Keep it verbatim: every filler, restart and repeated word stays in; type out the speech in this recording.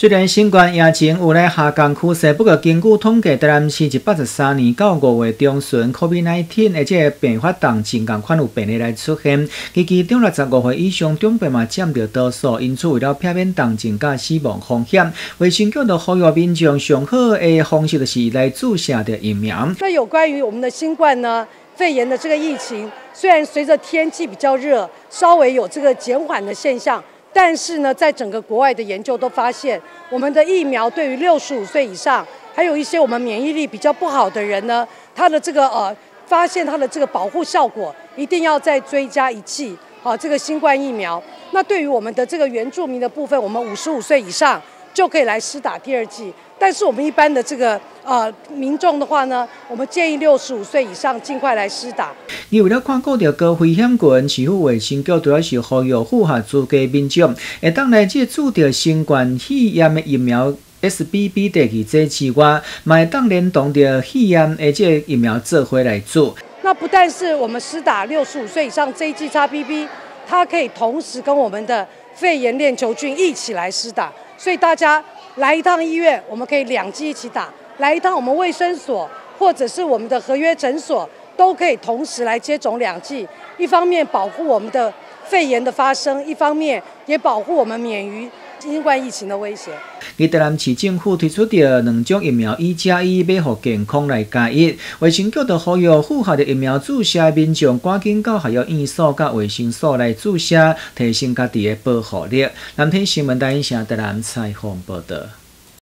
虽然新冠疫情有来下降趋势，不过根据统计，台南市一百十三年到五月中旬 ，COVID 十九 的这个并发症真共款有病例来出现，其其中六十五岁以上长辈嘛占着多数，因此为了避免重症甲死亡风险，卫生局就呼吁民众上好的方式就是来注射的疫苗。 那有关于我们的新冠呢？ 肺炎的这个疫情，虽然随着天气比较热，稍微有这个减缓的现象，但是呢，在整个国外的研究都发现，我们的疫苗对于六十五岁以上，还有一些我们免疫力比较不好的人呢，它的这个呃，发现它的这个保护效果，一定要再追加一剂，好、啊，这个新冠疫苗。那对于我们的这个原住民的部分，我们五十五岁以上就可以来施打第二剂。 但是我们一般的这个呃民众的话呢，我们建议六十五岁以上尽快来施打。 伊为了看顾到高危险群，市府卫生局主要是呼吁符合资格民众，会当来这注着新冠肺炎的疫苗 S B B 第二剂之外，嘛会当联动着肺炎的这疫苗做伙来做。 那不但是我们施打六十五岁以上这一剂 X B B， 它可以同时跟我们的肺炎链球菌一起来施打，所以大家 来一趟医院，我们可以两剂一起打；来一趟我们卫生所或者是我们的合约诊所，都可以同时来接种两剂。一方面保护我们的肺炎的发生，一方面也保护我们免于新冠疫情的威胁。 而台南市政府推出着两种疫苗一加一，要互健康来加一。卫生局就呼吁符合的疫苗注射的民众，赶紧到学校院所甲卫生所来注射，提升家己的保护力。南天新闻台影城台南采访报道。